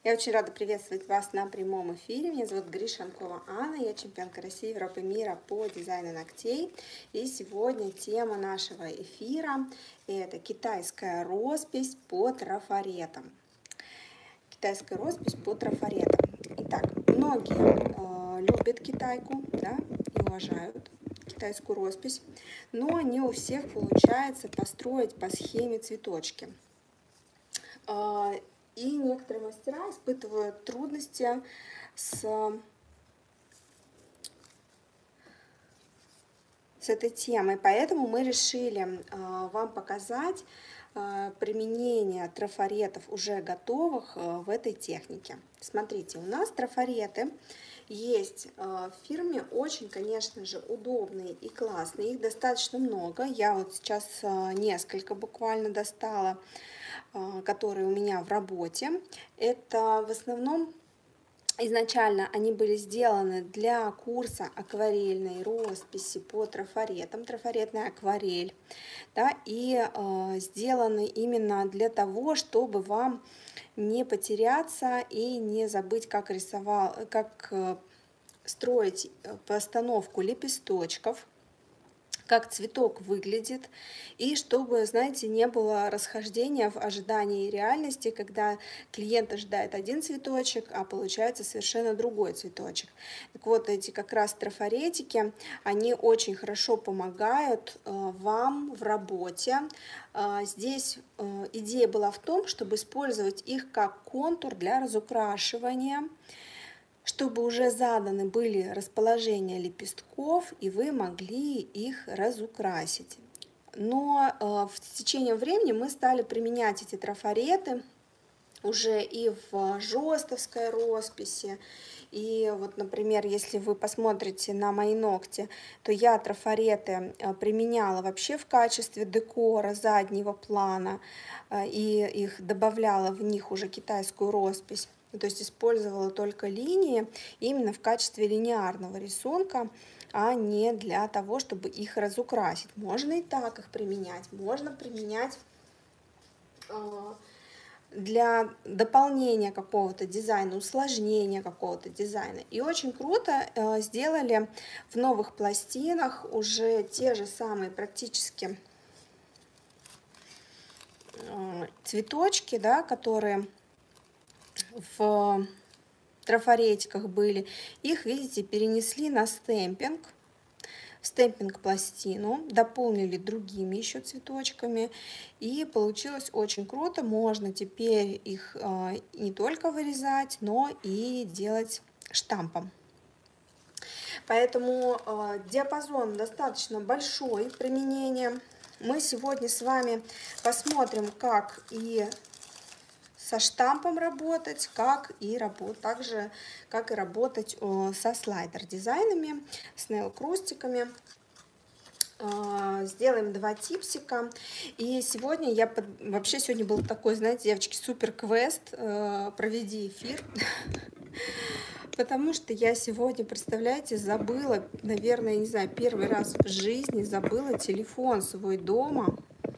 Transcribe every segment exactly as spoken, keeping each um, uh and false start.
Я очень рада приветствовать вас на прямом эфире. Меня зовут Гришанкова Анна, я чемпионка России, Европы, мира по дизайну ногтей. И сегодня тема нашего эфира – это китайская роспись по трафаретам. Китайская роспись по трафаретам. Итак, многие э, любят китайку, да, и уважают китайскую роспись, но не у всех получается построить по схеме цветочки. И некоторые мастера испытывают трудности с, с этой темой. Поэтому мы решили э, вам показать э, применение трафаретов уже готовых э, в этой технике. Смотрите, у нас трафареты есть э, в фирме, очень, конечно же, удобные и классные. Их достаточно много. Я вот сейчас э, несколько буквально достала, которые у меня в работе. Это в основном изначально они были сделаны для курса акварельной росписи по трафаретам, трафаретная акварель, да, и э, сделаны именно для того, чтобы вам не потеряться и не забыть, как рисовал, как э, строить постановку лепесточков, как цветок выглядит, и чтобы, знаете, не было расхождения в ожидании реальности, когда клиент ожидает один цветочек, а получается совершенно другой цветочек. Так вот, эти как раз трафаретики, они очень хорошо помогают э, вам в работе. Э, здесь э, идея была в том, чтобы использовать их как контур для разукрашивания, чтобы уже заданы были расположения лепестков, и вы могли их разукрасить. Но э, в течение времени мы стали применять эти трафареты уже и в жестовской росписи. И вот, например, если вы посмотрите на мои ногти, то я трафареты применяла вообще в качестве декора заднего плана, и их добавляла в них уже китайскую роспись. То есть использовала только линии именно в качестве линейного рисунка, а не для того, чтобы их разукрасить. Можно и так их применять, можно применять э, для дополнения какого-то дизайна, усложнения какого-то дизайна. И очень круто э, сделали в новых пластинах уже те же самые практически э, цветочки, да, которые в трафаретиках были. Их, видите, перенесли на стемпинг, стемпинг пластину, дополнили другими еще цветочками, и получилось очень круто. Можно теперь их э, не только вырезать, но и делать штампом. Поэтому э, диапазон достаточно большой применения. Мы сегодня с вами посмотрим, как и со штампом работать, как и работать, также как и работать э, со слайдер-дизайнами, с нейл-крустиками. Э, сделаем два типсика. И сегодня я под... вообще сегодня был такой, знаете, девочки, супер квест, э, проведи эфир. Потому что я сегодня, представляете, забыла, наверное, не знаю, первый раз в жизни забыла телефон свой дома.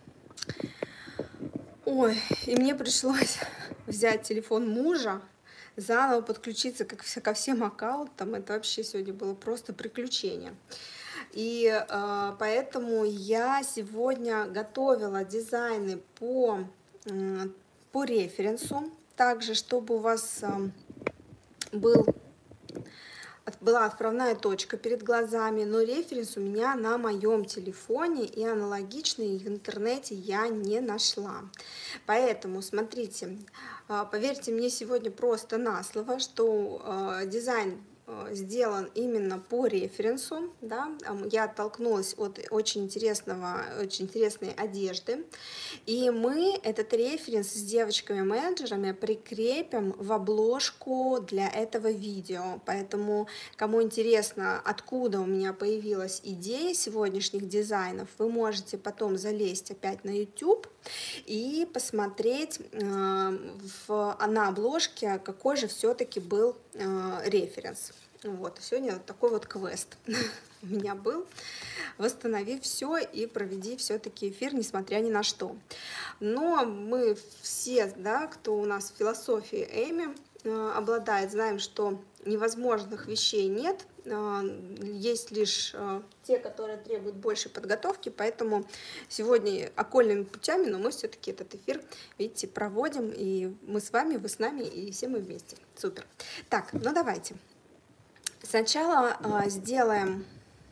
Ой, и мне пришлось взять телефон мужа, заново подключиться как ко всем аккаунтам. Это вообще сегодня было просто приключение. И э, поэтому я сегодня готовила дизайны по, э, по референсу. Также, чтобы у вас э, был... была отправная точка перед глазами, но референс у меня на моем телефоне, и аналогичный в интернете я не нашла. Поэтому смотрите, поверьте мне сегодня просто на слово, что дизайн сделан именно по референсу, да? Я оттолкнулась от очень интересного, очень интересной одежды, и мы этот референс с девочками-менеджерами прикрепим в обложку для этого видео. Поэтому, кому интересно, откуда у меня появилась идея сегодняшних дизайнов, вы можете потом залезть опять на YouTube и посмотреть э, в, на обложке, какой же все-таки был э, референс. Вот, сегодня вот такой вот квест у меня был. Восстанови все и проведи все-таки эфир, несмотря ни на что. Но мы все, да, кто у нас в философии Эми, обладает. Знаем, что невозможных вещей нет, есть лишь те, которые требуют большей подготовки, поэтому сегодня окольными путями, но мы все-таки этот эфир, видите, проводим, и мы с вами, вы с нами, и все мы вместе. Супер. Так, ну давайте. Сначала сделаем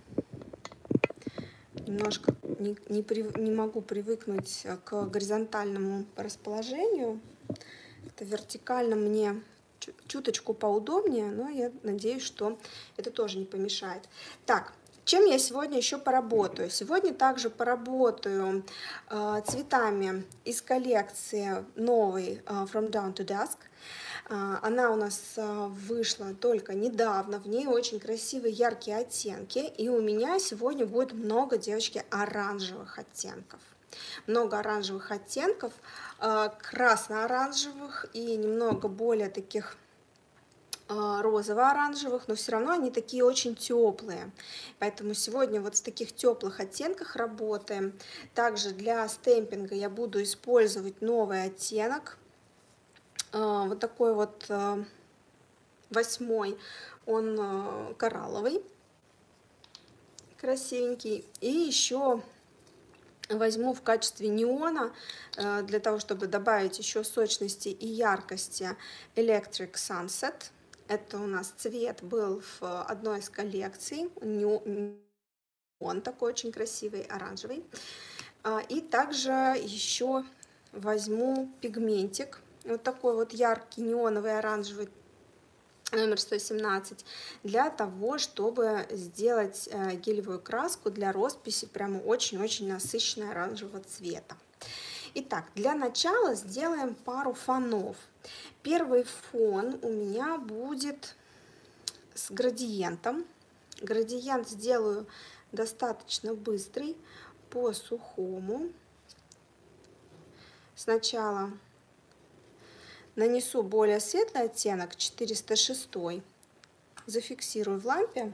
немножко, не, не, при, не могу привыкнуть к горизонтальному расположению, это вертикально мне чуточку поудобнее, но я надеюсь, что это тоже не помешает. Так, чем я сегодня еще поработаю? Сегодня также поработаю э, цветами из коллекции новой э, From Dawn to Dusk. Э, она у нас э, вышла только недавно, в ней очень красивые яркие оттенки, и у меня сегодня будет много, девочки, оранжевых оттенков. Много оранжевых оттенков, красно-оранжевых и немного более таких розово-оранжевых, но все равно они такие очень теплые. Поэтому сегодня вот в таких теплых оттенках работаем. Также для стемпинга я буду использовать новый оттенок. Вот такой вот восьмой, он коралловый, красивенький. И еще возьму в качестве неона, для того, чтобы добавить еще сочности и яркости, Electric Sunset. Это у нас цвет был в одной из коллекций. Он такой очень красивый, оранжевый. И также еще возьму пигментик. Вот такой вот яркий неоновый оранжевый, номер сто семнадцать, для того, чтобы сделать гелевую краску для росписи прямо очень-очень насыщенного оранжевого цвета. Итак, для начала сделаем пару фонов. Первый фон у меня будет с градиентом. Градиент сделаю достаточно быстрый, по сухому. Сначала нанесу более светлый оттенок, четыреста шесть, зафиксирую в лампе.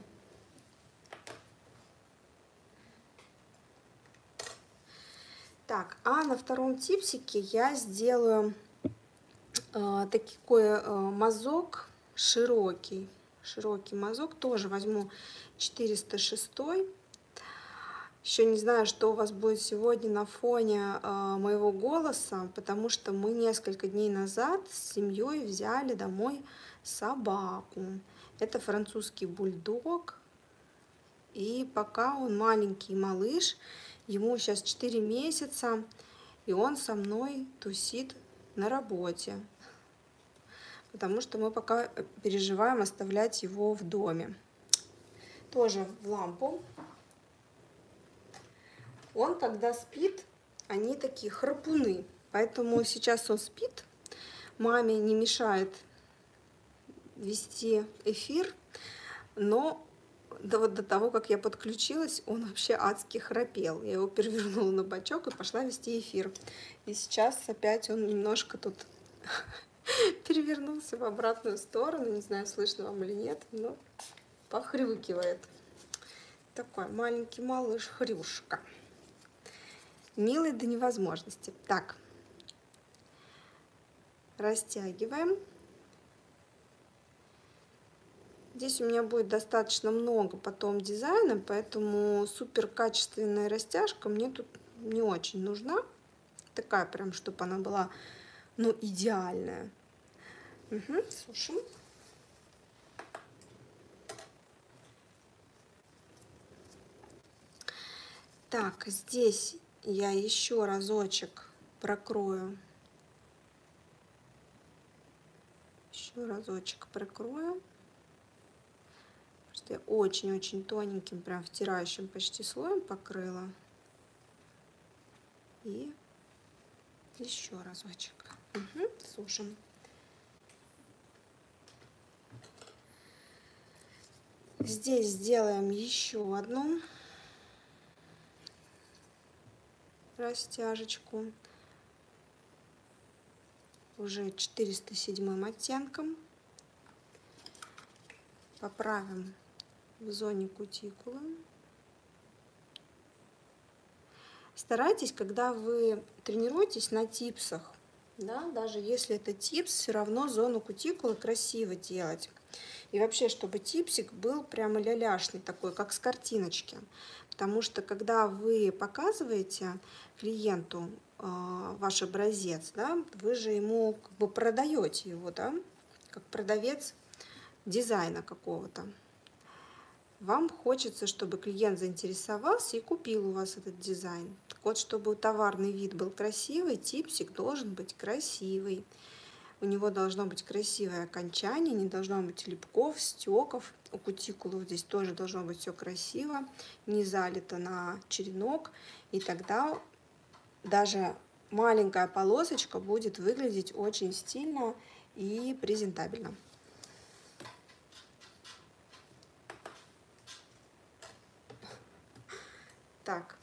Так, а на втором типсике я сделаю э, такой э, мазок широкий. Широкий мазок, тоже возьму четыреста шесть. Еще не знаю, что у вас будет сегодня на фоне э, моего голоса, потому что мы несколько дней назад с семьей взяли домой собаку. Это французский бульдог, и пока он маленький малыш, ему сейчас четыре месяца, и он со мной тусит на работе, потому что мы пока переживаем оставлять его в доме. Тоже в лампу. Он, когда спит, они такие храпуны, поэтому сейчас он спит, маме не мешает вести эфир, но до, вот до того, как я подключилась, он вообще адски храпел. Я его перевернула на бочок и пошла вести эфир. И сейчас опять он немножко тут перевернулся в обратную сторону, не знаю, слышно вам или нет, но похрюкивает. Такой маленький малыш хрюшка. Милый до невозможности. Так, растягиваем. Здесь у меня будет достаточно много потом дизайна, поэтому супер качественная растяжка мне тут не очень нужна. Такая прям, чтобы она была, ну, идеальная. Угу, сушим. Так, здесь я еще разочек прокрою. Еще разочек прокрою. Что я очень-очень тоненьким, прям втирающим почти слоем покрыла. И еще разочек. Угу, сушим. Здесь сделаем еще одну растяжечку уже четыреста седьмым оттенком. Поправим в зоне кутикулы. Старайтесь, когда вы тренируетесь на типсах, Да? Даже если это типс, все равно зону кутикулы красиво делать. И вообще, чтобы типсик был прямо ляляшный такой, как с картиночки. Потому что когда вы показываете клиенту э, ваш образец, да, вы же ему как бы продаете его, да, как продавец дизайна какого-то. Вам хочется, чтобы клиент заинтересовался и купил у вас этот дизайн. Так вот, чтобы товарный вид был красивый, типсик должен быть красивый. У него должно быть красивое окончание, не должно быть липков, стеков. У кутикулы здесь тоже должно быть все красиво, не залито на черенок. И тогда даже маленькая полосочка будет выглядеть очень стильно и презентабельно. Так.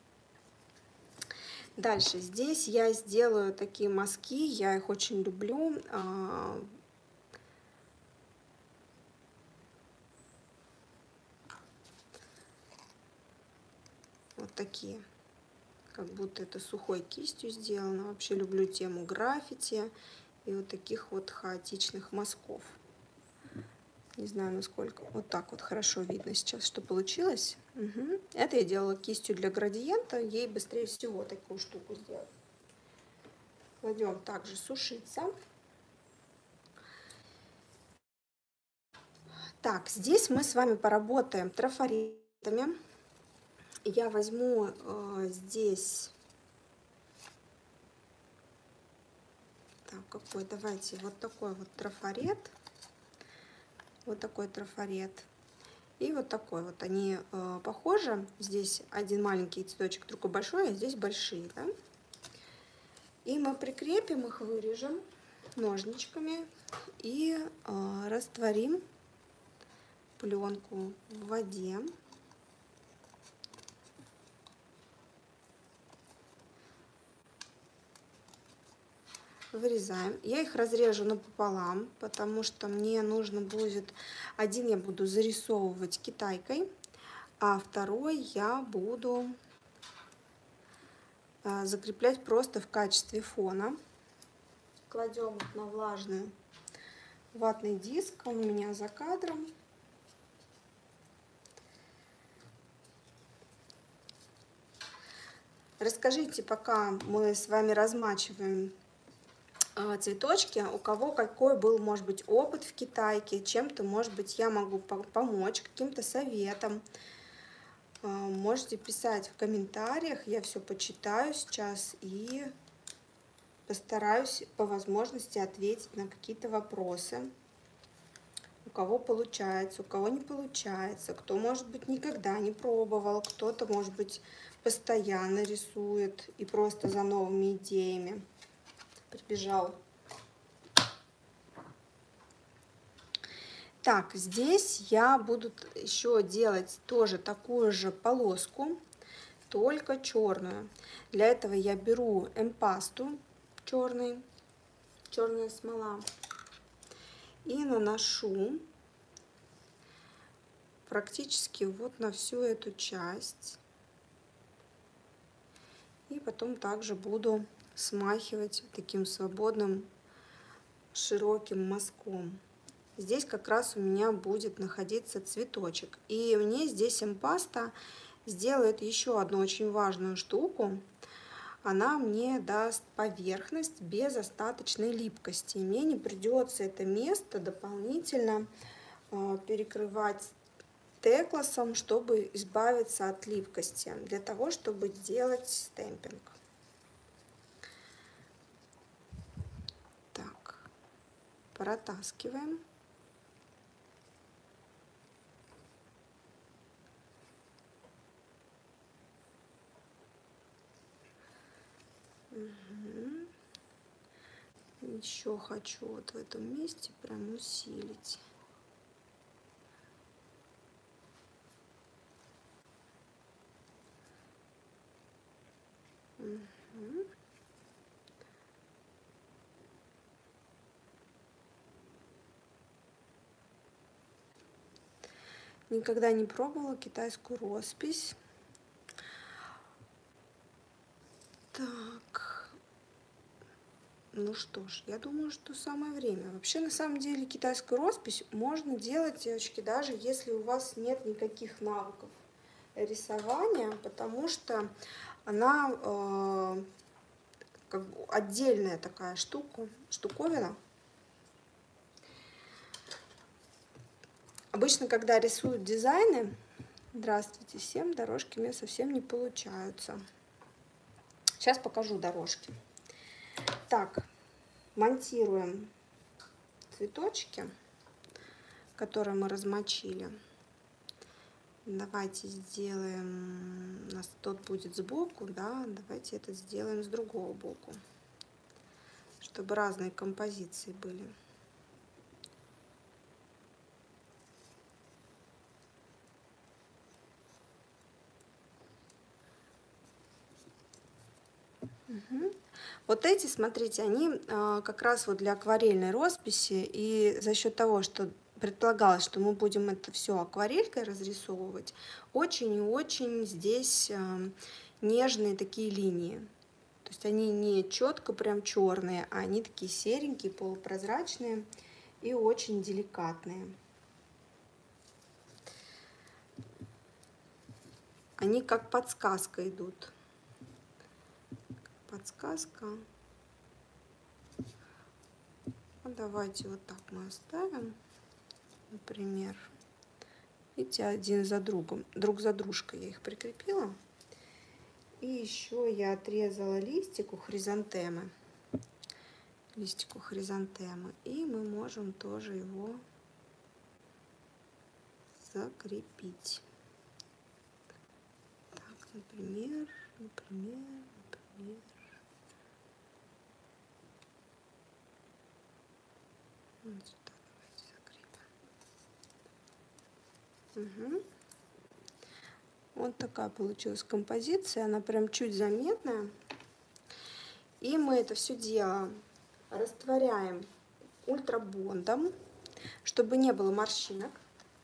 Дальше здесь я сделаю такие мазки, я их очень люблю. Вот такие, как будто это сухой кистью сделано. Вообще люблю тему граффити и вот таких вот хаотичных мазков. Не знаю, насколько. Вот так вот хорошо видно сейчас, что получилось. Угу. Это я делала кистью для градиента, ей быстрее всего такую штуку сделать. Кладем также сушиться. Так, здесь мы с вами поработаем трафаретами. Я возьму э, здесь, так, какой, давайте, вот такой вот трафарет, вот такой трафарет и вот такой вот. Они э, похожи, здесь один маленький цветочек, другой большой, а здесь большие, да? И мы прикрепим их, вырежем ножничками и э, растворим пленку в воде. Вырезаем. Я их разрежу напополам, потому что мне нужно будет, один я буду зарисовывать китайкой, а второй я буду закреплять просто в качестве фона. Кладем на влажный ватный диск, он у меня за кадром. Расскажите, пока мы с вами размачиваем цветочки, у кого какой был, может быть, опыт в китайке, чем-то, может быть, я могу помочь, каким-то советом. Можете писать в комментариях, я все почитаю сейчас и постараюсь по возможности ответить на какие-то вопросы. У кого получается, у кого не получается, кто, может быть, никогда не пробовал, кто-то, может быть, постоянно рисует и просто за новыми идеями прибежал. Так, здесь я буду еще делать тоже такую же полоску, только черную. Для этого я беру эмпасту черный, черная смола и наношу практически вот на всю эту часть. И потом также буду смахивать таким свободным широким мазком. Здесь как раз у меня будет находиться цветочек. И мне здесь эмпаста сделает еще одну очень важную штуку. Она мне даст поверхность без остаточной липкости. Мне не придется это место дополнительно перекрывать текласом, чтобы избавиться от липкости, для того, чтобы сделать стемпинг. Так, протаскиваем. Угу. Еще хочу вот в этом месте прям усилить. Угу. Никогда не пробовала китайскую роспись. Так, ну Ну что ж, я думаю, что самое время. Вообще, на самом деле, китайскую роспись можно делать, девочки, даже если у вас нет никаких навыков рисования, потому что она э, как бы отдельная такая штука, штуковина. Обычно, когда рисуют дизайны, здравствуйте всем, дорожки у меня совсем не получаются. Сейчас покажу дорожки. Так, монтируем цветочки, которые мы размочили. Давайте сделаем, у нас тот будет сбоку, да, давайте это сделаем с другого боку, чтобы разные композиции были. Угу. Вот эти, смотрите, они а, как раз вот для акварельной росписи, и за счет того, что предполагалось, что мы будем это все акварелькой разрисовывать, очень и очень здесь а, нежные такие линии. То есть они не четко прям черные, а они такие серенькие, полупрозрачные и очень деликатные. Они как подсказка идут. Подсказка. Вот давайте вот так мы оставим, например. Видите, один за другом, друг за дружкой я их прикрепила. И еще я отрезала листик у хризантемы. Листик у хризантемы. И мы можем тоже его закрепить. Так, например, например, например. Вот сюда давайте закрепим. Угу. Вот такая получилась композиция, она прям чуть заметная. И мы это все дело растворяем ультрабондом, чтобы не было морщинок.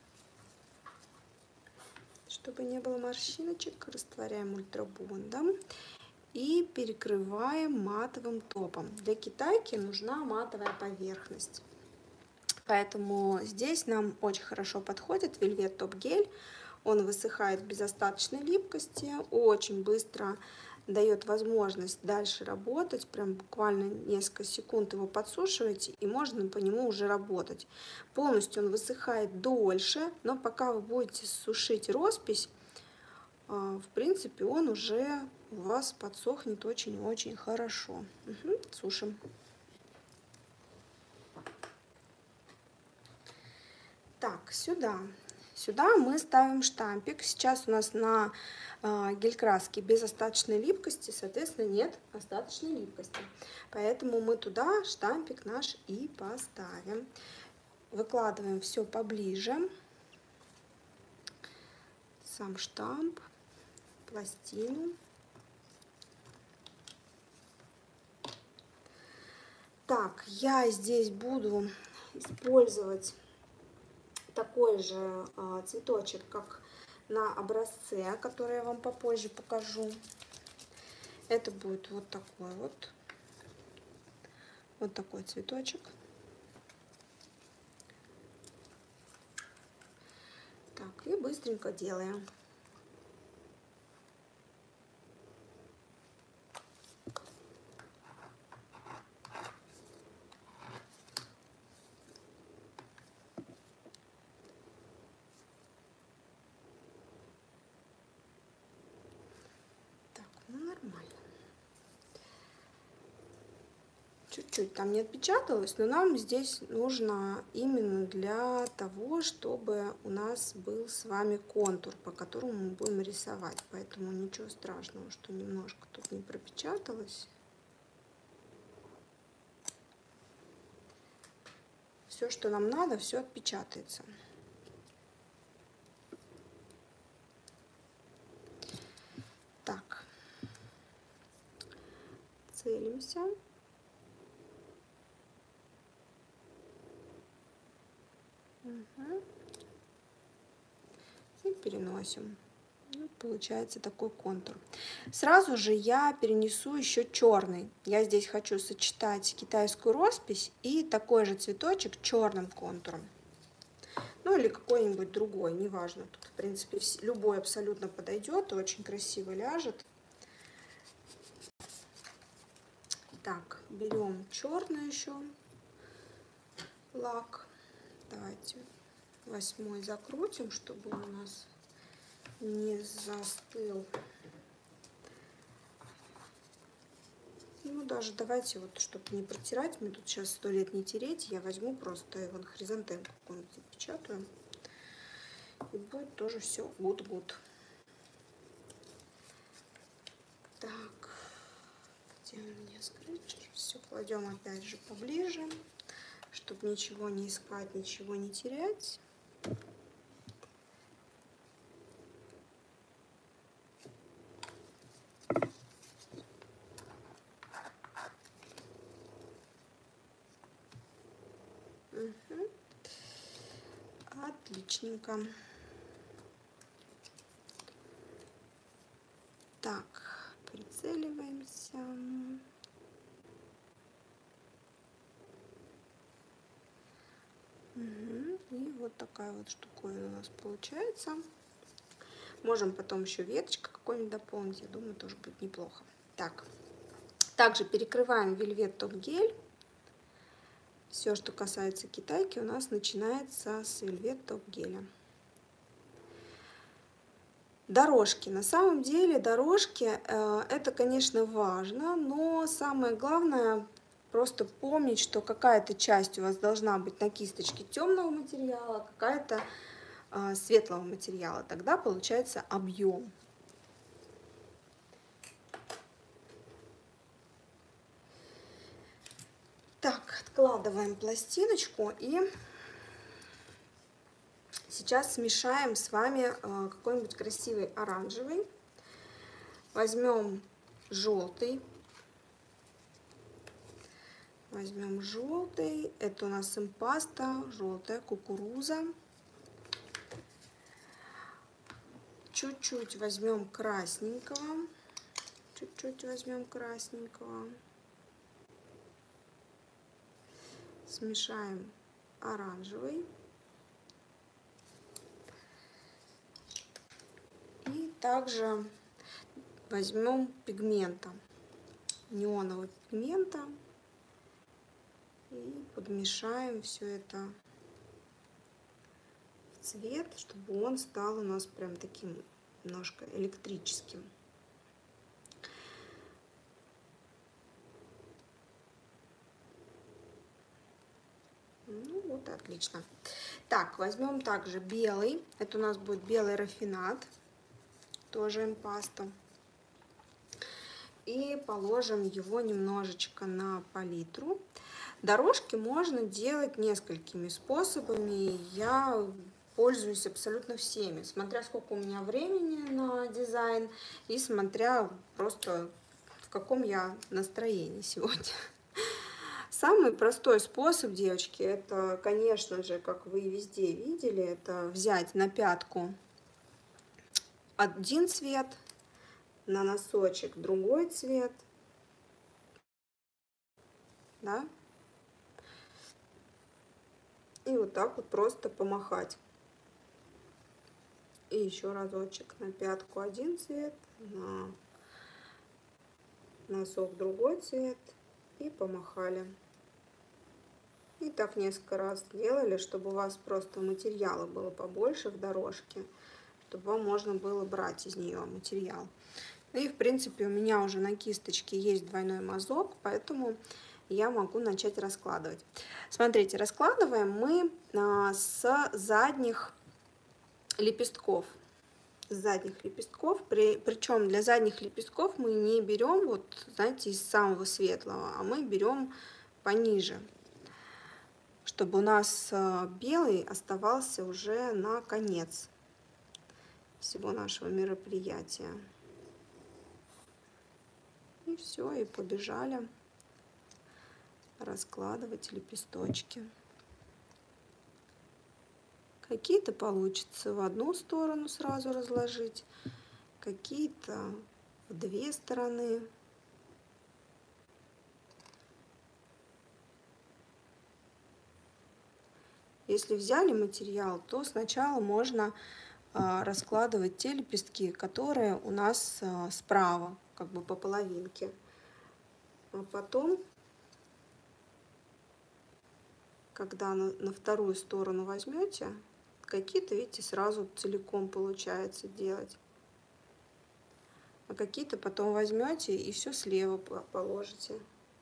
Чтобы не было морщиночек, растворяем ультрабондом и перекрываем матовым топом. Для китайки нужна матовая поверхность. Поэтому здесь нам очень хорошо подходит Velvet Top гель. Он высыхает без остаточной липкости, очень быстро дает возможность дальше работать. Прям буквально несколько секунд его подсушиваете, и можно по нему уже работать. Полностью он высыхает дольше, но пока вы будете сушить роспись, в принципе, он уже у вас подсохнет очень-очень хорошо. Угу, сушим. Так, сюда. Сюда мы ставим штампик. Сейчас у нас на э, гель-краске без остаточной липкости, соответственно, нет остаточной липкости. Поэтому мы туда штампик наш и поставим. Выкладываем все поближе. Сам штамп, пластину. Так, я здесь буду использовать такой же а, цветочек, как на образце, который я вам попозже покажу. Это будет вот такой вот, вот такой цветочек. Так, и быстренько делаем. Чуть-чуть там не отпечаталось, но нам здесь нужно именно для того, чтобы у нас был с вами контур, по которому мы будем рисовать. Поэтому ничего страшного, что немножко тут не пропечаталось. Все, что нам надо, все отпечатается. Так, целимся. Угу. И переносим. Вот получается такой контур. Сразу же я перенесу еще черный. Я здесь хочу сочетать китайскую роспись и такой же цветочек черным контуром. Ну или какой-нибудь другой, неважно. Тут, в принципе, любой абсолютно подойдет и очень красиво ляжет. Так, берем черный еще лак. Давайте восьмой закрутим, чтобы он у нас не застыл. Ну, даже давайте, вот, чтобы не протирать, мне тут сейчас сто лет не тереть, я возьму просто его на хризантемку какую-нибудь запечатаю. И будет тоже все good-good. Так, где у меня скретчер? Все кладем опять же поближе, чтобы ничего не искать, ничего не терять. Угу. Отличненько. Так, прицеливаемся. Угу. И вот такая вот штуковина у нас получается. Можем потом еще веточка какой-нибудь дополнить, я думаю, тоже будет неплохо. Так, также перекрываем вельвет топ гель. Все, что касается китайки, у нас начинается с вельвет топ геля. Дорожки. На самом деле дорожки э, это, конечно, важно, но самое главное просто помнить, что какая-то часть у вас должна быть на кисточке темного материала, какая-то э, светлого материала. Тогда получается объем. Так, откладываем пластиночку и сейчас смешаем с вами какой-нибудь красивый оранжевый. Возьмем желтый. Возьмем желтый. Это у нас импаста, желтая кукуруза. Чуть-чуть возьмем красненького. Чуть-чуть возьмем красненького. Смешаем оранжевый. И также возьмем пигмента, неонового пигмента. И подмешаем все это в цвет, чтобы он стал у нас прям таким немножко электрическим. Ну вот, отлично. Так, возьмем также белый. Это у нас будет белый рафинад, тоже импаста. И положим его немножечко на палитру. Дорожки можно делать несколькими способами. Я пользуюсь абсолютно всеми, смотря сколько у меня времени на дизайн и смотря просто в каком я настроении сегодня. Самый простой способ, девочки, это, конечно же, как вы везде видели, это взять на пятку один цвет, на носочек другой цвет, да, и вот так вот просто помахать. И еще разочек на пятку один цвет, на носок другой цвет и помахали. И так несколько раз делали, чтобы у вас просто материала было побольше в дорожке, чтобы вам можно было брать из нее материал. И в принципе у меня уже на кисточке есть двойной мазок, поэтому я могу начать раскладывать. Смотрите, раскладываем мы с задних лепестков. С задних лепестков, при, причем для задних лепестков мы не берем, вот, знаете, из самого светлого, а мы берем пониже, чтобы у нас белый оставался уже на конец всего нашего мероприятия. И все, и побежали раскладывать лепесточки. Какие-то получится в одну сторону сразу разложить, какие-то в две стороны. Если взяли материал, то сначала можно а, раскладывать те лепестки, которые у нас а, справа, как бы по половинке. А потом, когда на, на вторую сторону возьмете, какие-то, видите, сразу целиком получается делать. А какие-то потом возьмете и все слева положите.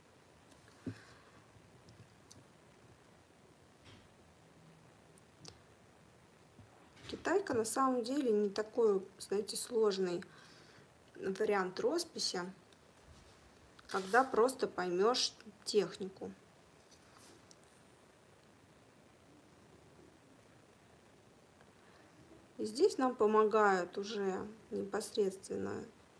Китайка на самом деле не такой, знаете, сложный вариант росписи, когда просто поймешь технику. И здесь нам помогают уже непосредственно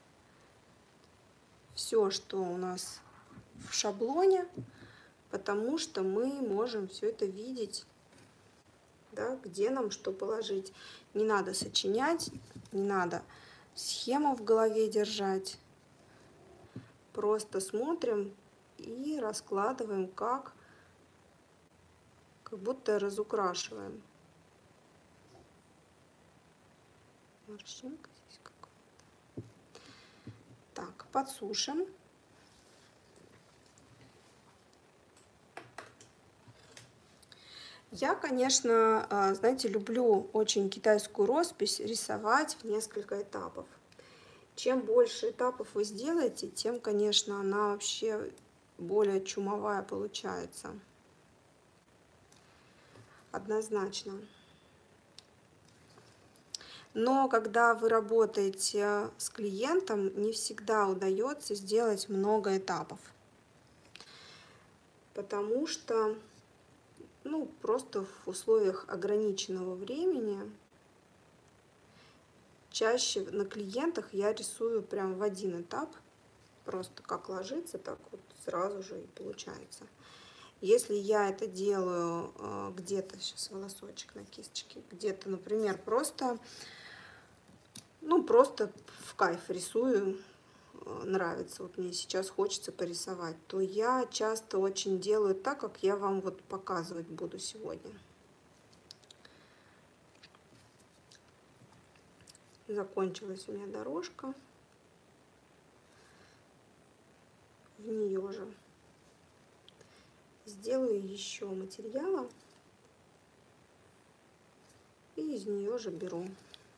все, что у нас в шаблоне, потому что мы можем все это видеть, да, где нам что положить. Не надо сочинять, не надо схему в голове держать. Просто смотрим и раскладываем, как, как будто разукрашиваем. Морщинка здесь какая-то. Так, подсушим. Я, конечно, знаете, люблю очень китайскую роспись рисовать в несколько этапов. Чем больше этапов вы сделаете, тем, конечно, она вообще более чумовая получается. Однозначно. Но когда вы работаете с клиентом, не всегда удается сделать много этапов. Потому что, ну, просто в условиях ограниченного времени чаще на клиентах я рисую прям в один этап. Просто как ложится, так вот сразу же и получается. Если я это делаю где-то, сейчас волосочек на кисточке, где-то, например, просто, ну, просто в кайф рисую, нравится, вот мне сейчас хочется порисовать, то я часто очень делаю так, как я вам вот показывать буду сегодня. Закончилась у меня дорожка. В нее же сделаю еще материала и из нее же беру.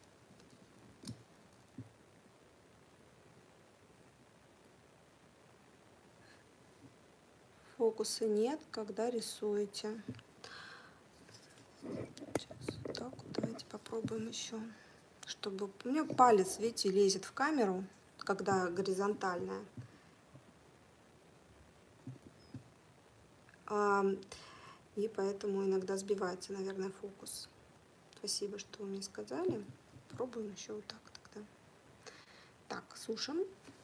Фокуса нет, когда рисуете. Сейчас, так, давайте попробуем еще, чтобы у меня палец, видите, лезет в камеру, когда горизонтальная. И поэтому иногда сбивается, наверное, фокус. Спасибо, что вы мне сказали. Пробуем еще вот так тогда. Так, сушим.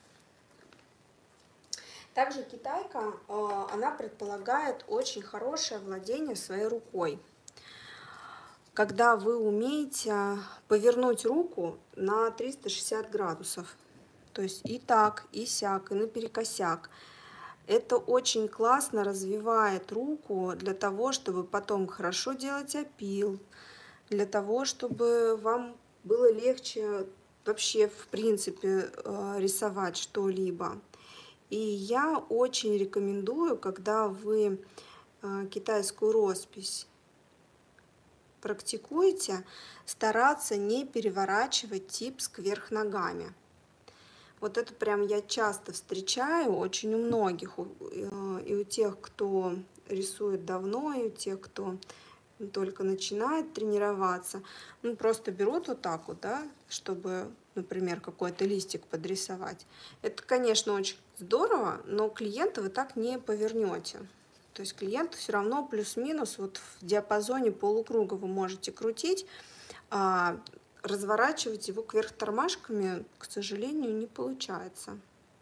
Также китайка, она предполагает очень хорошее владение своей рукой. Когда вы умеете повернуть руку на триста шестьдесят градусов, то есть и так, и сяк, и наперекосяк. Это очень классно развивает руку для того, чтобы потом хорошо делать опил, для того, чтобы вам было легче вообще, в принципе, рисовать что-либо. И я очень рекомендую, когда вы китайскую роспись практикуете, стараться не переворачивать типс кверх ногами. Вот это прям я часто встречаю, очень у многих, и у тех, кто рисует давно, и у тех, кто только начинает тренироваться. Ну, просто берут вот так вот, да, чтобы, например, какой-то листик подрисовать. Это, конечно, очень здорово, но клиента вы так не повернете. То есть клиенту все равно плюс-минус вот в диапазоне полукруга вы можете крутить, а разворачивать его кверх тормашками, к сожалению, не получается.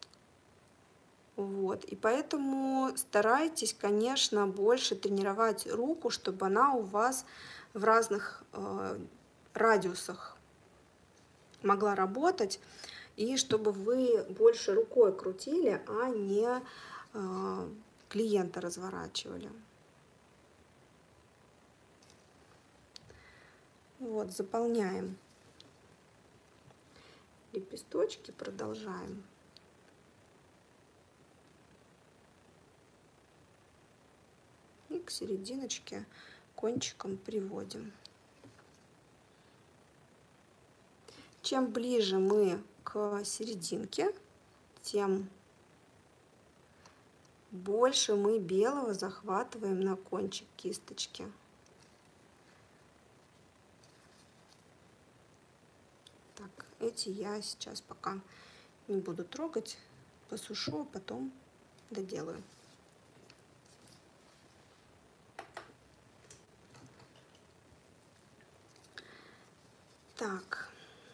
Вот. И поэтому старайтесь, конечно, больше тренировать руку, чтобы она у вас в разных э, радиусах могла работать, и чтобы вы больше рукой крутили, а не э, клиента разворачивали. Вот, заполняем лепесточки, продолжаем. И к серединочке кончиком приводим. Чем ближе мы к серединке, тем больше мы белого захватываем на кончик кисточки. Так, эти я сейчас пока не буду трогать, посушу, а потом доделаю. Так.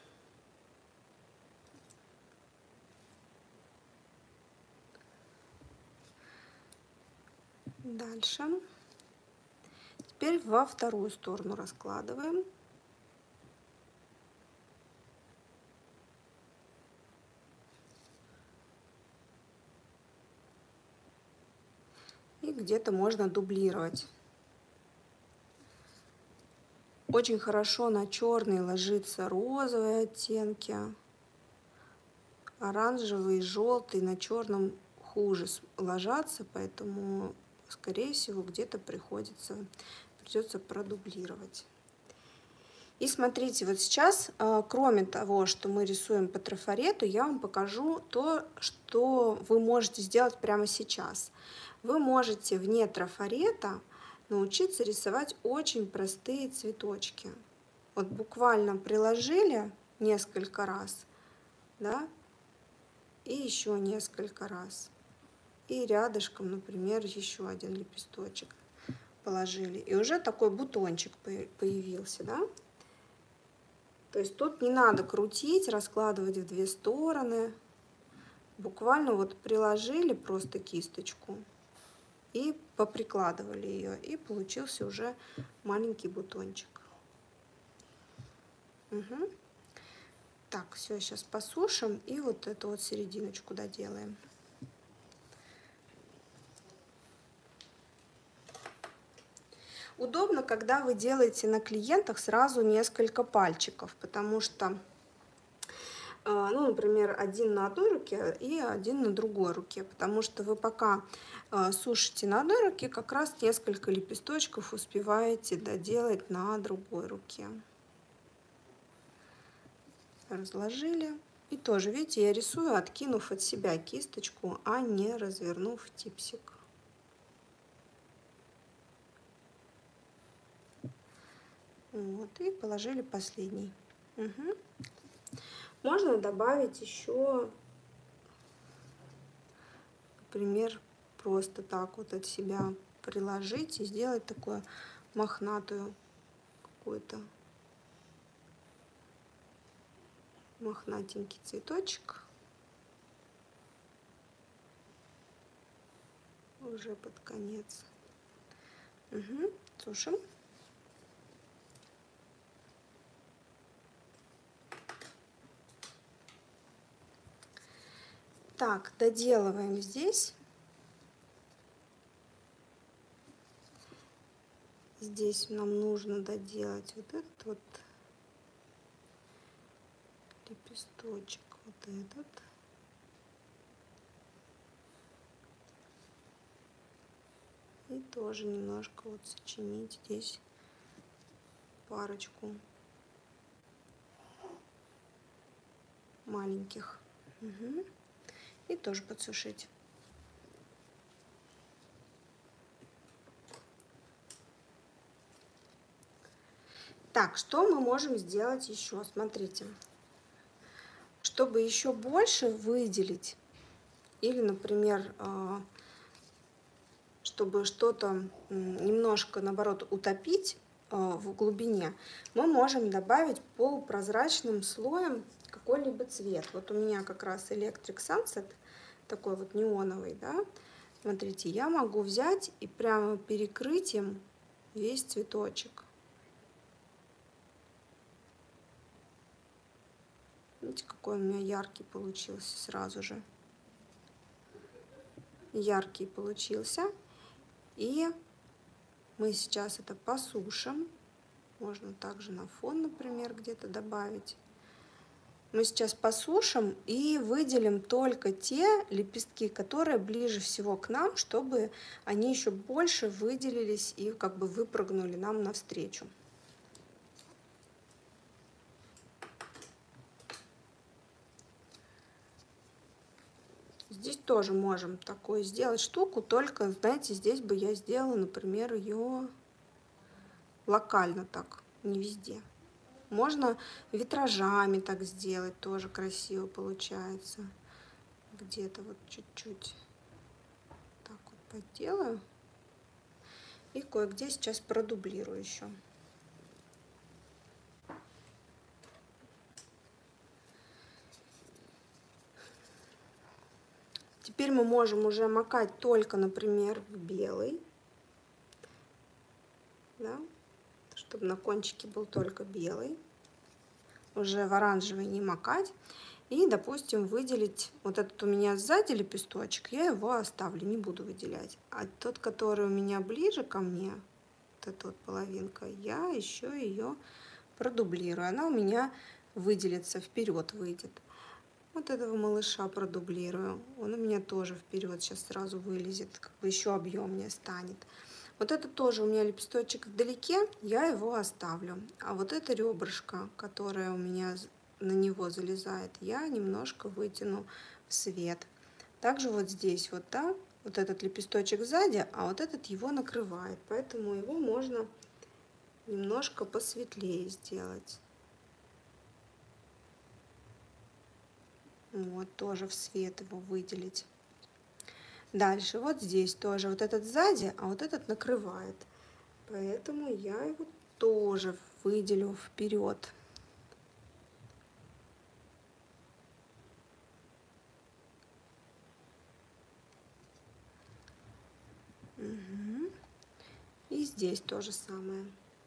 Дальше. Теперь во вторую сторону раскладываем. И где-то можно дублировать. Очень хорошо на черный ложится розовые оттенки, оранжевый, желтый на черном хуже ложатся, поэтому, скорее всего, где-то приходится, придется продублировать. И смотрите, вот сейчас, кроме того, что мы рисуем по трафарету, я вам покажу то, что вы можете сделать прямо сейчас. Вы можете вне трафарета научиться рисовать очень простые цветочки. Вот буквально приложили несколько раз, да, и еще несколько раз. И рядышком, например, еще один лепесточек положили. И уже такой бутончик появился, да. То есть тут не надо крутить, раскладывать в две стороны. Буквально вот приложили просто кисточку и поприкладывали ее, и получился уже маленький бутончик. Угу. Так, все, сейчас посушим и вот эту вот серединочку доделаем. Удобно, когда вы делаете на клиентах сразу несколько пальчиков, потому что, ну, например, один на одной руке и один на другой руке, потому что вы пока сушите на одной руке, как раз несколько лепесточков успеваете доделать на другой руке. Разложили. И тоже, видите, я рисую, откинув от себя кисточку, а не развернув типсик. Вот, и положили последний. Угу. Можно добавить еще, например, просто так вот от себя приложить и сделать такую мохнатую какую-то мохнатенький цветочек. Уже под конец. Угу. Сушим. Так, доделываем здесь. Здесь нам нужно доделать вот этот вот лепесточек, вот этот. И тоже немножко вот сочинить здесь парочку маленьких. Угу. И тоже подсушить. Так, что мы можем сделать еще? Смотрите, чтобы еще больше выделить, или, например, чтобы что-то немножко, наоборот, утопить в глубине, мы можем добавить полупрозрачным слоем какой-либо цвет. Вот у меня как раз Electric Sunset, такой вот неоновый, да. Смотрите, я могу взять и прямо перекрыть им весь цветочек. Видите, какой у меня яркий получился сразу же. Яркий получился. И мы сейчас это посушим. Можно также на фон, например, где-то добавить. Мы сейчас посушим и выделим только те лепестки, которые ближе всего к нам, чтобы они еще больше выделились и как бы выпрыгнули нам навстречу. Здесь тоже можем такую сделать штуку, только, знаете, здесь бы я сделала, например, ее локально так, не везде. Можно витражами так сделать, тоже красиво получается. Где-то вот чуть-чуть так вот подделаю. И кое-где сейчас продублирую еще. Теперь мы можем уже макать только, например, в белый. Да? Чтобы на кончике был только белый. Уже в оранжевый не макать. И, допустим, выделить вот этот у меня сзади лепесточек, я его оставлю, не буду выделять. А тот, который у меня ближе ко мне, вот эта вот половинка, я еще ее продублирую. Она у меня выделится, вперед выйдет. Вот этого малыша продублирую. Он у меня тоже вперед сейчас сразу вылезет, как бы еще объемнее станет. Вот это тоже у меня лепесточек вдалеке, я его оставлю. А вот это ребрышко, которое у меня на него залезает, я немножко вытяну в свет. Также вот здесь вот, да, вот этот лепесточек сзади, а вот этот его накрывает. Поэтому его можно немножко посветлее сделать. Вот, тоже в свет его выделить. Дальше, вот здесь тоже вот этот сзади, а вот этот накрывает. Поэтому я его тоже выделю вперед. Угу. И здесь то же самое.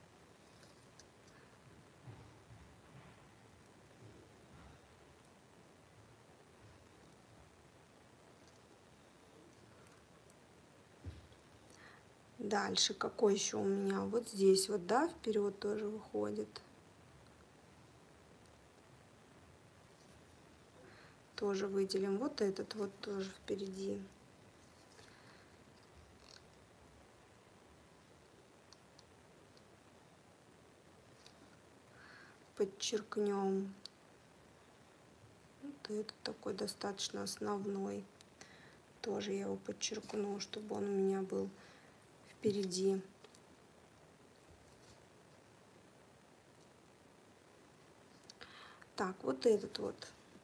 Дальше, какой еще у меня? Вот здесь вот, да, вперед тоже выходит. Тоже выделим. Вот этот вот тоже впереди. Подчеркнем. Вот этот такой достаточно основной. Тоже я его подчеркну, чтобы он у меня был впереди. Так, вот этот вот.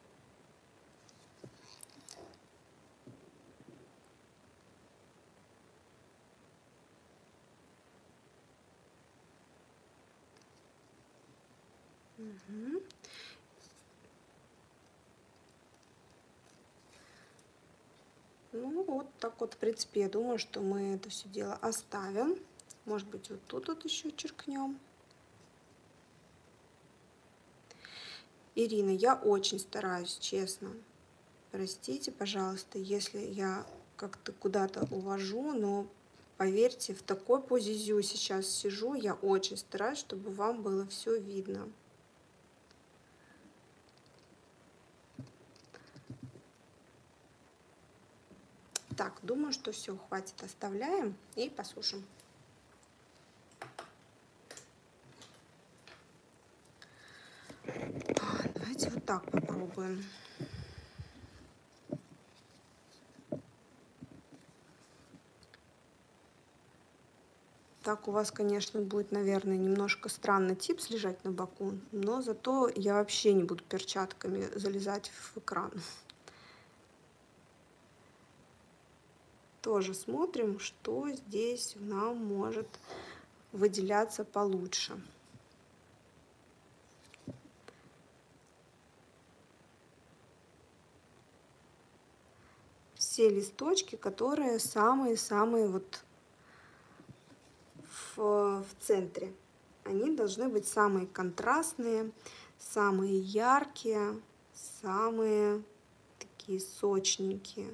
Угу. Ну вот так вот, в принципе, я думаю, что мы это все дело оставим. Может быть, вот тут вот еще черкнем. Ирина, я очень стараюсь, честно. Простите, пожалуйста, если я как-то куда-то увожу, но поверьте, в такой позе зю сейчас сижу, я очень стараюсь, чтобы вам было все видно. Так, думаю, что все, хватит, оставляем и посушим. Давайте вот так попробуем. Так у вас, конечно, будет, наверное, немножко странно типс лежать на боку, но зато я вообще не буду перчатками залезать в экран. Тоже смотрим, что здесь нам может выделяться получше. Все листочки, которые самые-самые вот в, в центре, они должны быть самые контрастные, самые яркие, самые такие сочненькие.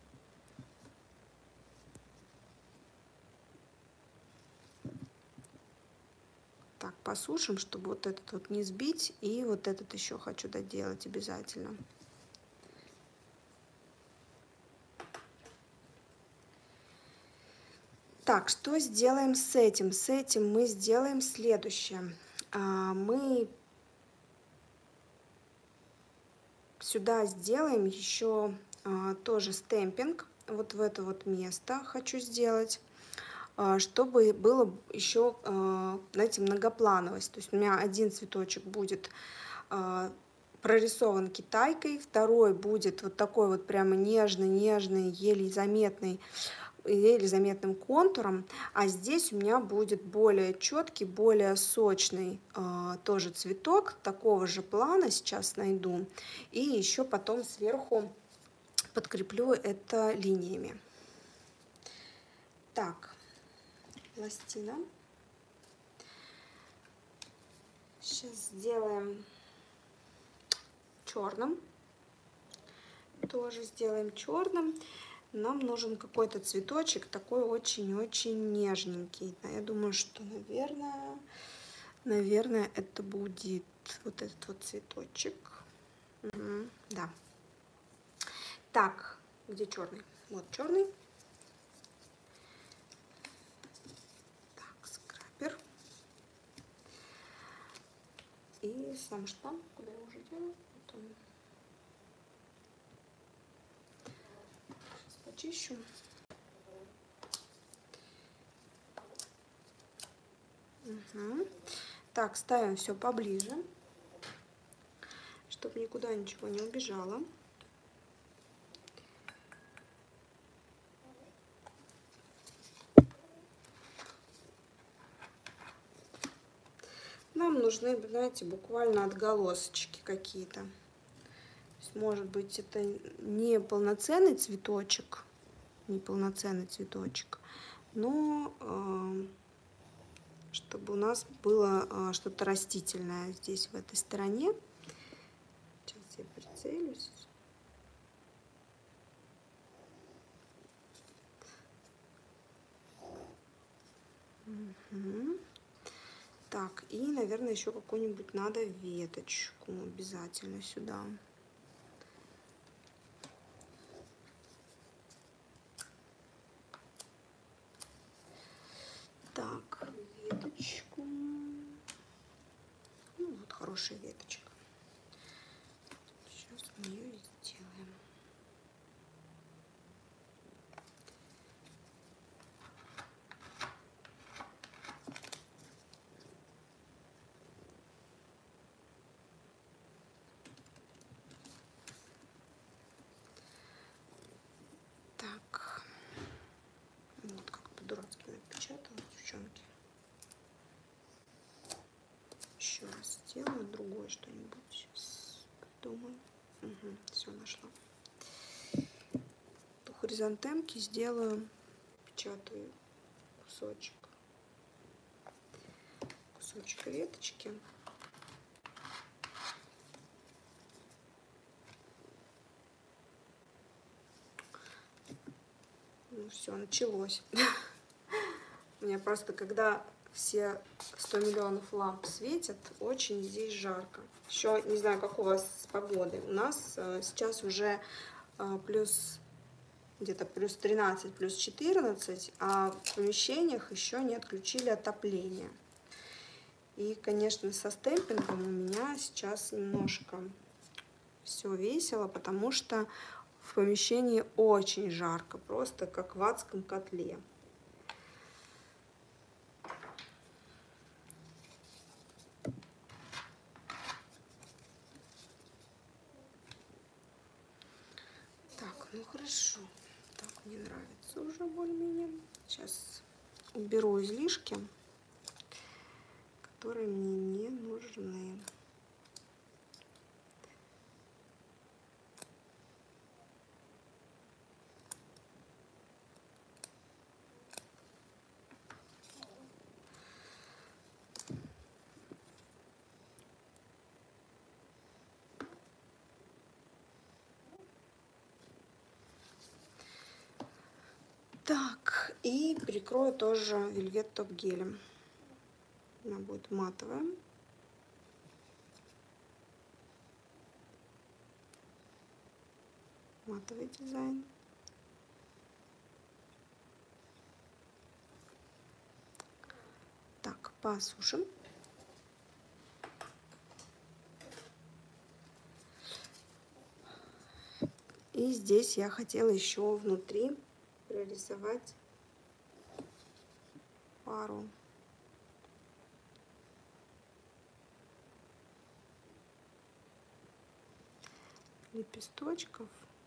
Так, посушим, чтобы вот этот вот не сбить, и вот этот еще хочу доделать обязательно. Так, что сделаем с этим? С этим мы сделаем следующее. Мы сюда сделаем еще тоже стемпинг. Вот в это вот место хочу сделать, чтобы было еще, знаете, многоплановость. То есть у меня один цветочек будет прорисован китайкой, второй будет вот такой вот прямо нежный-нежный, еле заметный, еле заметным контуром, а здесь у меня будет более четкий, более сочный э, тоже цветок такого же плана, сейчас найду, и еще потом сверху подкреплю это линиями. Так, пластина. Сейчас сделаем черным, тоже сделаем черным. Нам нужен какой-то цветочек такой очень-очень нежненький. Я думаю, что, наверное, наверное, это будет вот этот вот цветочек. Угу, да. Так, где черный? Вот черный. Так, скрапер. И сам штамп, куда я уже делаю. Вот он. Почищу. Угу. Так, ставим все поближе, чтобы никуда ничего не убежало. Нам нужны, знаете, буквально отголосочки какие-то. Может быть, это не полноценный цветочек, не полноценный цветочек, но э, чтобы у нас было э, что-то растительное здесь, в этой стороне. Сейчас я прицелюсь. Угу. Так, и, наверное, еще какую-нибудь надо веточку обязательно сюда. Так, веточку. Ну, вот хорошая веточка. Сейчас мы ее сделаем. Так. Вот как-то дурацки напечатала, девчонки. Еще раз сделаю другое что-нибудь. Сейчас подумаю. Угу, все нашла. По хоризонтемке сделаю, печатаю кусочек. Кусочек веточки. Ну все, началось. У меня просто, когда все сто миллионов ламп светят, очень здесь жарко. Еще не знаю, как у вас с погодой. У нас сейчас уже плюс где-то плюс тринадцать, плюс четырнадцать, а в помещениях еще не отключили отопление. И, конечно, со стемпингом у меня сейчас немножко все весело, потому что в помещении очень жарко, просто как в адском котле. Так, ну хорошо. Так, мне нравится уже более-менее. Сейчас уберу излишки, которые мне не нужны. И перекрою тоже вельвет топ гелем. Она будет матовая. Матовый дизайн. Так, посушим. И здесь я хотела еще внутри прорисовать пару лепесточков.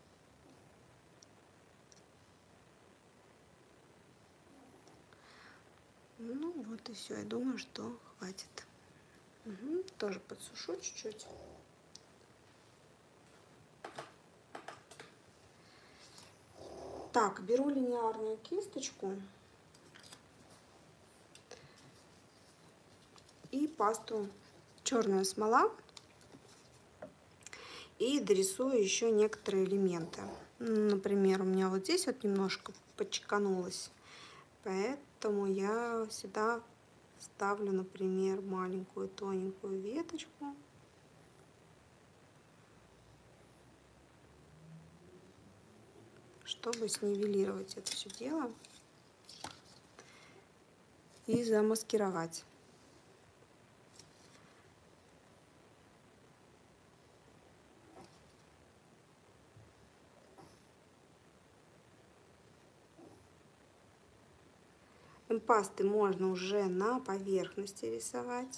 Ну вот и все, я думаю, что хватит. Угу. Тоже подсушу чуть-чуть. Так, беру линейную кисточку и пасту черная смола и дорисую еще некоторые элементы. Например, у меня вот здесь вот немножко подчеканулось, поэтому я сюда ставлю, например, маленькую тоненькую веточку. Чтобы снивелировать это все дело и замаскировать. Эмпасты можно уже на поверхности рисовать.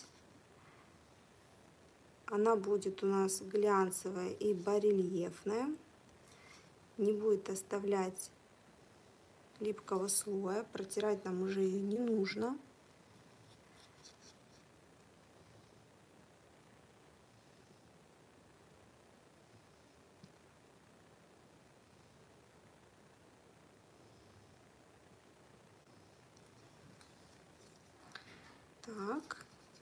Она будет у нас глянцевая и барельефная. Не будет оставлять липкого слоя. Протирать нам уже ее не нужно. Так.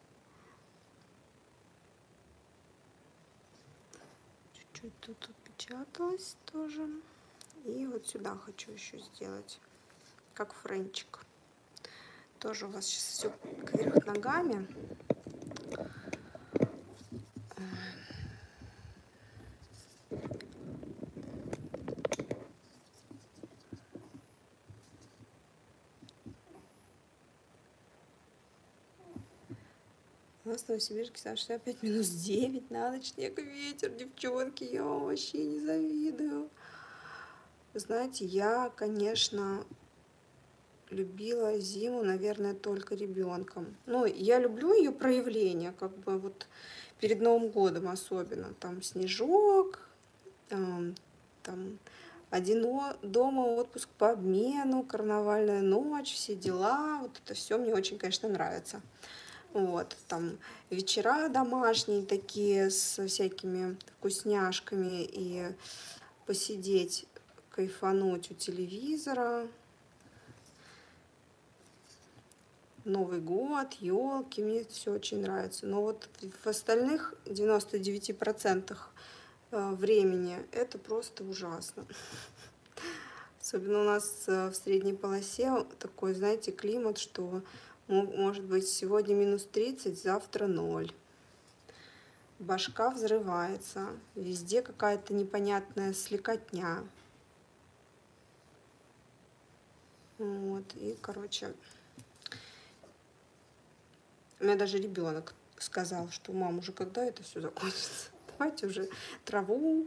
Чуть-чуть тут отпечаталось тоже. И вот сюда хочу еще сделать, как френчик. Тоже у вас сейчас все кверх ногами. У нас в Новосибирске, Саша, опять минус девять, на ночь снег и ветер, девчонки, я вам вообще не завидую. Знаете, я, конечно, любила зиму, наверное, только ребенком. Ну, я люблю ее проявление, как бы вот перед Новым годом особенно. Там снежок, там один дома отпуск по обмену, карнавальная ночь, все дела. Вот это все мне очень, конечно, нравится. Вот, там вечера домашние такие с всякими вкусняшками и посидеть, кайфануть у телевизора. Новый год, елки, мне это все очень нравится. Но вот в остальных девяноста девяти процентах времени это просто ужасно. Особенно у нас в средней полосе такой, знаете, климат, что может быть сегодня минус тридцать, завтра ноль. Башка взрывается, везде какая-то непонятная слякотня. Вот, и, короче, у меня даже ребенок сказал, что мам, уже когда это все закончится? Давайте уже траву,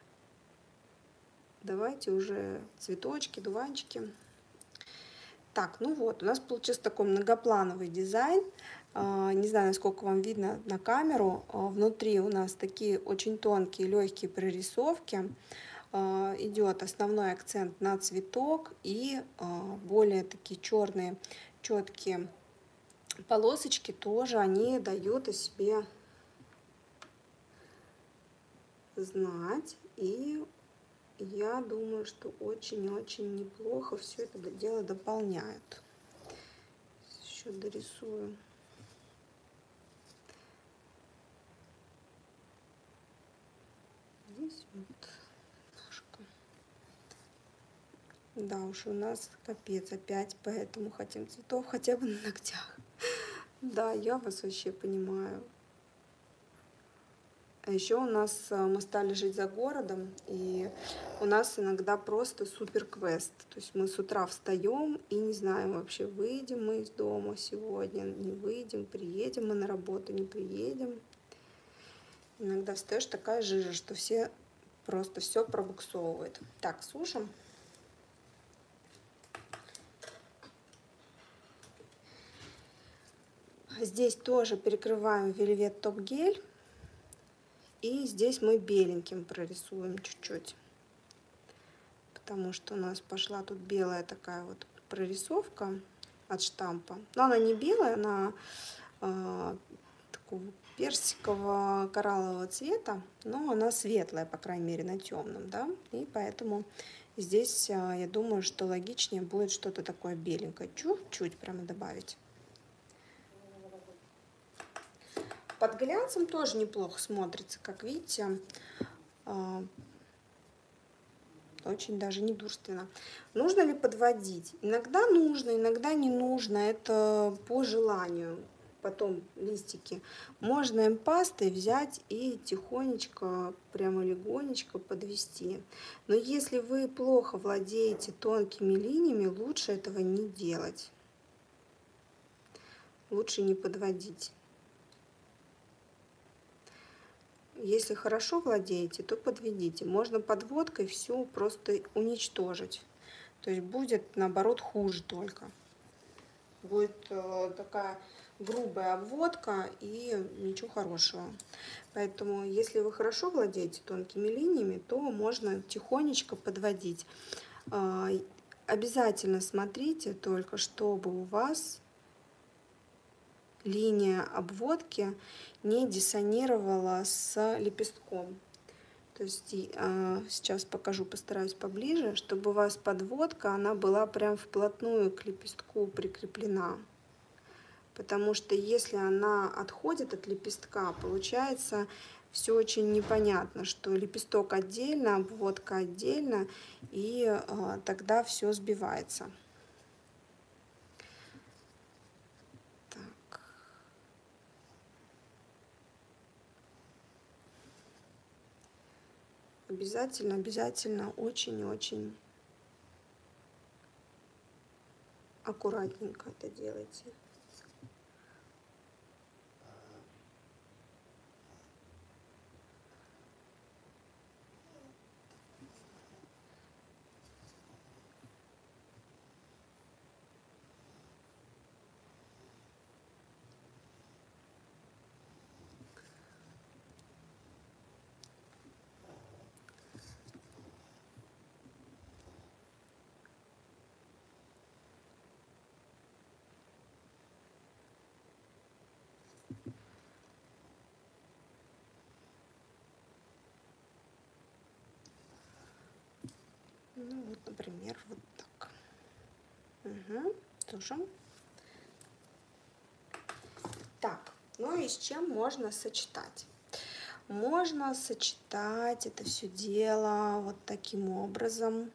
давайте уже цветочки, дуванчики. Так, ну вот, у нас получился такой многоплановый дизайн. Не знаю, насколько вам видно на камеру. Внутри у нас такие очень тонкие, легкие прорисовки. Идет основной акцент на цветок и более такие черные, четкие полосочки тоже, они дают о себе знать. И я думаю, что очень-очень неплохо все это дело дополняют. Еще дорисую. Здесь вот немножко. Да уж, у нас капец опять, поэтому хотим цветов хотя бы на ногтях. Да, я вас вообще понимаю. А еще у нас э, мы стали жить за городом, и у нас иногда просто супер квест. То есть мы с утра встаем и не знаем вообще, выйдем мы из дома сегодня, не выйдем, приедем мы на работу, не приедем. Иногда встаешь такая жижа, что все просто все пробуксовывает. Так, сушим. Здесь тоже перекрываем Velvet Top Gel. И здесь мы беленьким прорисуем чуть-чуть. Потому что у нас пошла тут белая такая вот прорисовка от штампа. Но она не белая, она э, такого персикового кораллового цвета, но она светлая, по крайней мере, на темном, да. И поэтому здесь э, я думаю, что логичнее будет что-то такое беленькое. Чуть-чуть прямо добавить. Под глянцем тоже неплохо смотрится, как видите, очень даже недурственно. Нужно ли подводить? Иногда нужно, иногда не нужно, это по желанию. Потом листики можно эмпастой взять и тихонечко, прямо легонечко подвести. Но если вы плохо владеете тонкими линиями, лучше этого не делать. Лучше не подводить. Если хорошо владеете, то подведите. Можно подводкой все просто уничтожить. То есть будет, наоборот, хуже только. Будет э, такая грубая обводка и ничего хорошего. Поэтому, если вы хорошо владеете тонкими линиями, то можно тихонечко подводить. Э, обязательно смотрите только, чтобы у вас линия обводки не диссонировала с лепестком. То есть э, сейчас покажу, постараюсь поближе, чтобы у вас подводка, она была прям вплотную к лепестку прикреплена. Потому что если она отходит от лепестка, получается все очень непонятно, что лепесток отдельно, обводка отдельно, и э, тогда все сбивается. Обязательно, обязательно, очень-очень аккуратненько это делайте. Ну вот, например, вот так. Угу, сушим. Так, ну и с чем можно сочетать? Можно сочетать это все дело вот таким образом.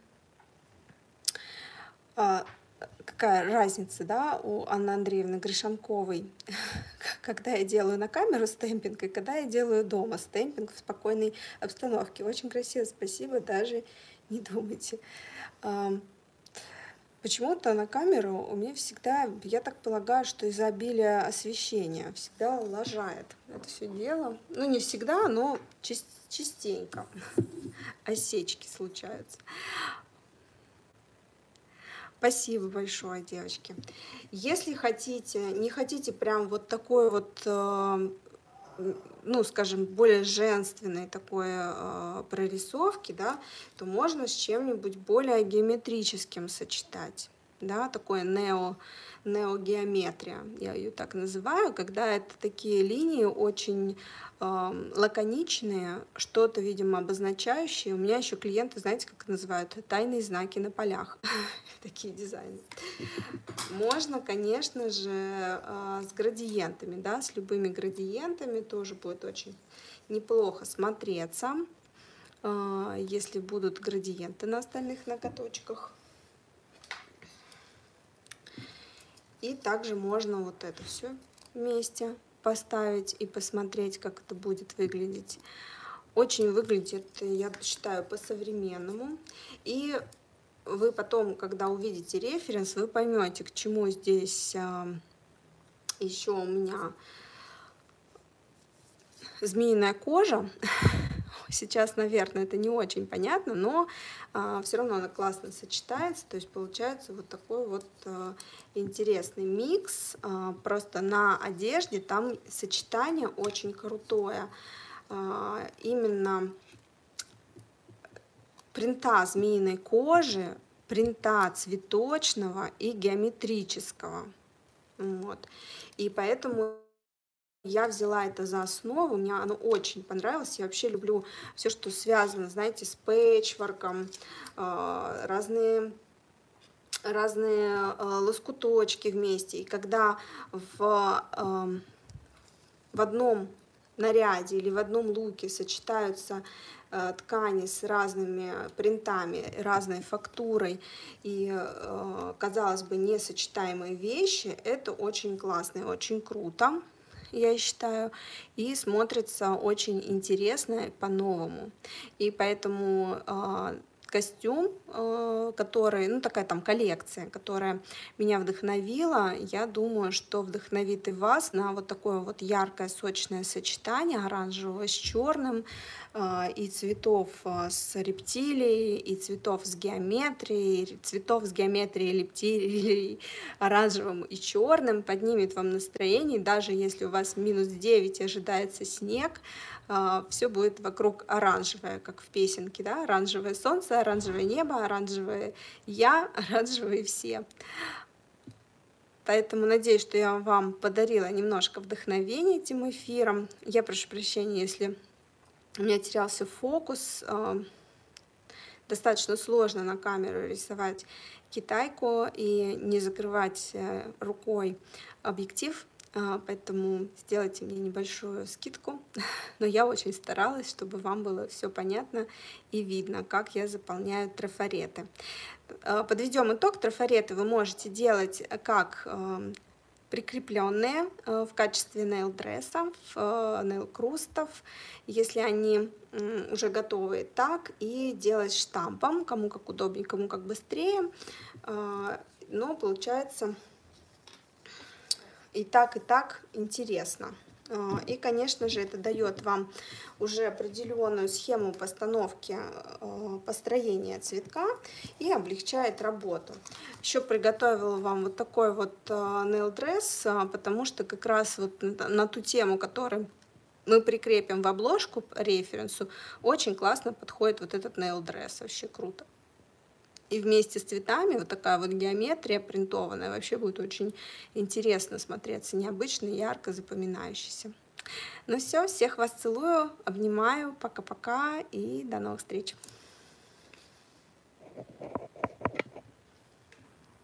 А, какая разница, да, у Анны Андреевны Гришанковой, когда я делаю на камеру стемпинг и когда я делаю дома стемпинг в спокойной обстановке. Очень красиво, спасибо, даже не думайте. Почему-то на камеру у меня всегда, я так полагаю, что из-за обилия освещения всегда лажает это все дело. Ну, не всегда, но частенько осечки случаются. Спасибо большое, девочки. Если хотите, не хотите прям вот такой вот, ну, скажем, более женственной такой э, прорисовки, да, то можно с чем-нибудь более геометрическим сочетать, да, такое нео, неогеометрия, я ее так называю, когда это такие линии очень э, лаконичные, что-то, видимо, обозначающие. У меня еще клиенты, знаете, как называют, тайные знаки на полях, такие дизайны. Можно, конечно же, с градиентами, да, с любыми градиентами тоже будет очень неплохо смотреться, если будут градиенты на остальных ноготочках. И также можно вот это все вместе поставить и посмотреть, как это будет выглядеть. Очень выглядит, я считаю, по-современному. И вы потом, когда увидите референс, вы поймете, к чему здесь еще у меня змеиная кожа. Сейчас, наверное, это не очень понятно, но а, все равно она классно сочетается, то есть получается вот такой вот а, интересный микс. А, просто на одежде там сочетание очень крутое. А, именно принта змеиной кожи, принта цветочного и геометрического. Вот. И поэтому я взяла это за основу, мне оно очень понравилось. Я вообще люблю все, что связано, знаете, с пэтчворком, разные, разные лоскуточки вместе. И когда в, в одном наряде или в одном луке сочетаются ткани с разными принтами, разной фактурой и, казалось бы, несочетаемые вещи, это очень классно и очень круто, я считаю, и смотрится очень интересно по-новому. И поэтому э, костюм, э, который, ну такая там коллекция, которая меня вдохновила, я думаю, что вдохновит и вас на вот такое вот яркое, сочное сочетание оранжевого с черным, э, и цветов с рептилией, и цветов с геометрией, цветов с геометрией рептилий, оранжевым и черным, поднимет вам настроение, даже если у вас минус девять ожидается снег, все будет вокруг оранжевое, как в песенке, да, оранжевое солнце, оранжевое небо, оранжевое я, оранжевые все. Поэтому надеюсь, что я вам подарила немножко вдохновения этим эфиром. Я прошу прощения, если у меня терялся фокус. Достаточно сложно на камеру рисовать китайку и не закрывать рукой объектив, поэтому сделайте мне небольшую скидку. Но я очень старалась, чтобы вам было все понятно и видно, как я заполняю трафареты. Подведем итог. Трафареты вы можете делать как прикрепленные в качестве нейл-дрессов, нейл-крустов, если они уже готовые, так и делать штампом, кому как удобнее, кому как быстрее, но получается и так, и так интересно. И, конечно же, это дает вам уже определенную схему постановки, построения цветка и облегчает работу. Еще приготовила вам вот такой вот nail dress, потому что как раз вот на ту тему, которую мы прикрепим в обложку референсу, очень классно подходит вот этот nail dress, вообще круто. И вместе с цветами вот такая вот геометрия принтованная вообще будет очень интересно смотреться, необычно, ярко, запоминающийся. Ну все, всех вас целую, обнимаю, пока-пока и до новых встреч.